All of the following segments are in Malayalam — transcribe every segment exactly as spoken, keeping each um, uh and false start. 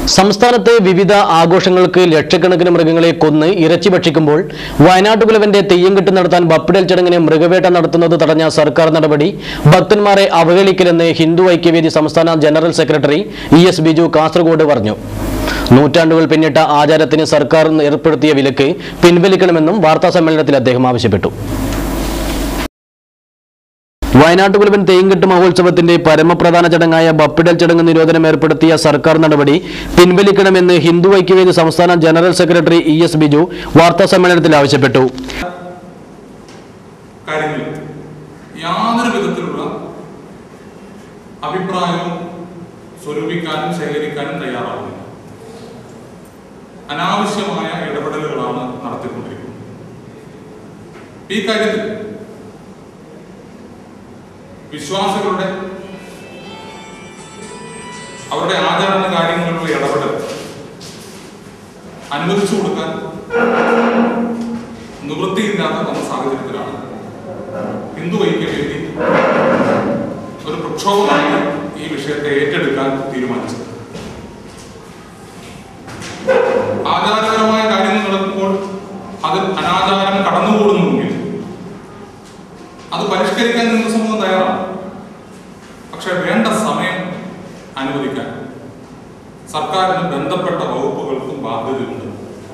സംസ്ഥാനത്തെ വിവിധ ആഘോഷങ്ങൾക്ക് ലക്ഷക്കണക്കിന് മൃഗങ്ങളെ കൊന്ന് ഇറച്ചി ഭക്ഷിക്കുമ്പോൾ വയനാട്ടുകുലവന്റെ തെയ്യംകെട്ട് നടത്താൻ ബപ്പിടൽ ചടങ്ങിന് മൃഗവേട്ട നടത്തുന്നത് തടഞ്ഞ സർക്കാർ നടപടി ഭക്തന്മാരെ അവഹേളിക്കലെന്ന് ഹിന്ദു ഐക്യവേദി സംസ്ഥാന general secretary E S Biju Kasaragod പറഞ്ഞു. നൂറ്റാണ്ടുകൾ പിന്നിട്ട ആചാരത്തിന് സർക്കാർ ഏർപ്പെടുത്തിയ വിലക്ക് പിൻവലിക്കണമെന്നും വാർത്താസമ്മേളനത്തിൽ അദ്ദേഹം ആവശ്യപ്പെട്ടു. വയനാട്ടുകുലവൻ തെയ്യംകെട്ട് മഹോത്സവത്തിന്റെ പരമപ്രധാന ചടങ്ങായ ബപ്പിടൽ ചടങ്ങ് നിരോധനം ഏർപ്പെടുത്തിയ സർക്കാർ നടപടി പിൻവലിക്കണമെന്ന് ഹിന്ദു ഐക്യവേദി സംസ്ഥാന general secretary E S Biju വാർത്താസമ്മേളനത്തിൽ ആവശ്യപ്പെട്ടു. യാതൊരു വിധത്തിലുള്ള അഭിപ്രായവും സ്വരൂപിക്കാനും ശേഖരിക്കാനും തയ്യാറാവുന്നു. അനാവശ്യമായ ഇടപെടലുകളാണ് നടത്തിക്കൊണ്ടിരിക്കുന്നത്. ഈ കാര്യത്തിൽ വിശ്വാസികളുടെ അവരുടെ ആചാരണ കാര്യങ്ങളിലുള്ള ഇടപെടൽ അനുവദിച്ചു കൊടുക്കാൻ നിവൃത്തിയില്ലാത്ത വന്ന സാഹചര്യത്തിലാണ് ഹിന്ദു ഐക്യവേദി ഒരു പ്രക്ഷോഭമായി ഈ വിഷയത്തെ ഏറ്റെടുക്കാൻ തീരുമാനിച്ചത്. ആചാരപരമായ കാര്യങ്ങൾ നടക്കുമ്പോൾ അതിൽ അനാചാരം കടന്നുകൂടുന്നുണ്ടെങ്കിൽ അത് പരിഷ്കരിക്കാൻ നിങ്ങൾ സമൂഹം തയ്യാറാണ്. പക്ഷെ വേണ്ട സമയം അനുവദിക്കാൻ സർക്കാരിന് ബന്ധപ്പെട്ട വകുപ്പുകൾക്കും ബാധ്യതയുണ്ട്.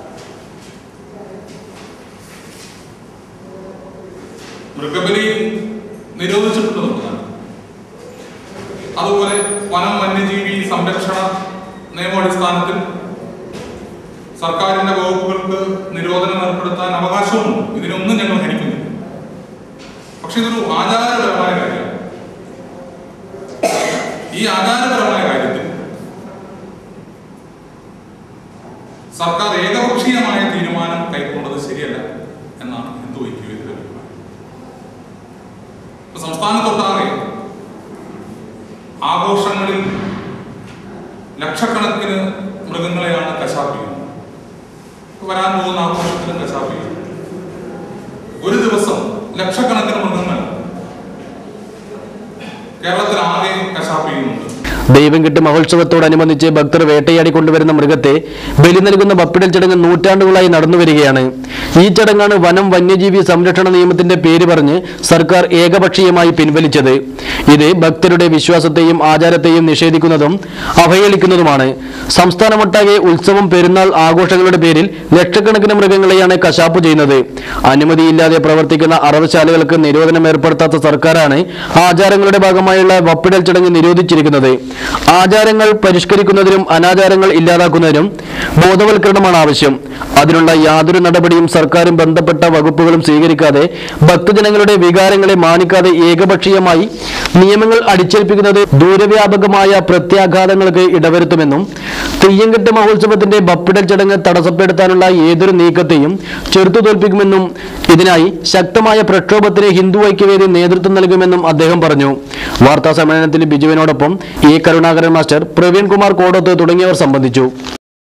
മൃഗബലി നിരോധിച്ചിട്ടുണ്ടെന്നാണ്. അതുപോലെ വനം വന്യജീവി സംരക്ഷണ നിയമാടിസ്ഥാനത്തിൽ സർക്കാരിന്റെ വകുപ്പുകൾക്ക് നിരോധനം ഏർപ്പെടുത്താൻ അവകാശവുമുണ്ട്. ഇതിനൊന്നും ഞങ്ങൾ ഹനിക്കുന്നില്ല. പക്ഷെ ഇതൊരു ആചാരപരമായ കാര്യമാണ്. ഈ ആചാരപരമായ കാര്യത്തിൽ സർക്കാർ ഏകപക്ഷീയമായ തീരുമാനം കൈക്കൊണ്ടത് ശരിയല്ല എന്നാണ് ഹിന്ദു ഐക്യവേദിയുടെ അഭിപ്രായം. സംസ്ഥാനത്തൊട്ടാകെ ആഘോഷങ്ങളിൽ ലക്ഷക്കണക്കിന് മൃഗങ്ങളെയാണ് കശാപ്പ് ചെയ്യുന്നത്. വരാൻ പോകുന്ന ആഘോഷത്തിലും കശാപ്പ് ചെയ്യുന്നത്. ഒരു ദിവസം ലക്ഷക്കണക്കിന് മൃഗങ്ങൾ കേരളത്തിലാകെ കശാപ്പ് ചെയ്യുന്നുണ്ട്. ദൈവംകെട്ട് മഹോത്സവത്തോടനുബന്ധിച്ച് ഭക്തർ വേട്ടയാടി കൊണ്ടുവരുന്ന മൃഗത്തെ ബലി നൽകുന്ന ബപ്പിടൽ ചടങ്ങ് നൂറ്റാണ്ടുകളായി നടന്നുവരികയാണ്. ഈ ചടങ്ങാണ് വനം വന്യജീവി സംരക്ഷണ നിയമത്തിന്റെ പേര് പറഞ്ഞ് സർക്കാർ ഏകപക്ഷീയമായി പിൻവലിച്ചത്. ഇത് ഭക്തരുടെ വിശ്വാസത്തെയും ആചാരത്തെയും നിഷേധിക്കുന്നതും അവഹേളിക്കുന്നതുമാണ്. സംസ്ഥാനമൊട്ടാകെ ഉത്സവം പെരുന്നാൾ ആഘോഷങ്ങളുടെ പേരിൽ ലക്ഷക്കണക്കിന് മൃഗങ്ങളെയാണ് കശാപ്പ് ചെയ്യുന്നത്. അനുമതിയില്ലാതെ പ്രവർത്തിക്കുന്ന അറവശാലകൾക്ക് നിരോധനം ഏർപ്പെടുത്താത്ത സർക്കാരാണ് ആചാരങ്ങളുടെ ഭാഗമായുള്ള ബപ്പിടൽ ചടങ്ങ് നിരോധിച്ചിരിക്കുന്നത്. ആചാരങ്ങൾ പരിഷ്കരിക്കുന്നതിനും അനാചാരങ്ങൾ ഇല്ലാതാക്കുന്നതിനും ബോധവൽക്കരണമാണ് ആവശ്യം. അതിനുള്ള യാതൊരു നടപടിയും സർക്കാരും ബന്ധപ്പെട്ട വകുപ്പുകളും സ്വീകരിക്കാതെ ഭക്തജനങ്ങളുടെ വികാരങ്ങളെ മാനിക്കാതെ ഏകപക്ഷീയമായി നിയമങ്ങൾ അടിച്ചേൽപ്പിക്കുന്നത് ദൂരവ്യാപകമായ പ്രത്യാഘാതങ്ങൾക്ക് ഇടവരുത്തുമെന്നും തെയ്യംകെട്ട് മഹോത്സവത്തിന്റെ ബപ്പിടൽ ചടങ്ങ് തടസ്സപ്പെടുത്താനുള്ള ഏതൊരു നീക്കത്തെയും ചെറുത്തു തോൽപ്പിക്കുമെന്നും ഇതിനായി ശക്തമായ പ്രക്ഷോഭത്തിന് ഹിന്ദു ഐക്യവേദി നേതൃത്വം നൽകുമെന്നും അദ്ദേഹം പറഞ്ഞു. വാർത്താ സമ്മേളനത്തിൽ ബിജുവിനോടൊപ്പം എ കരുണാകരൻ മാസ്റ്റർ, പ്രവീൺ കുമാർ കോടത്ത് തുടങ്ങിയവർ സംബന്ധിച്ചു.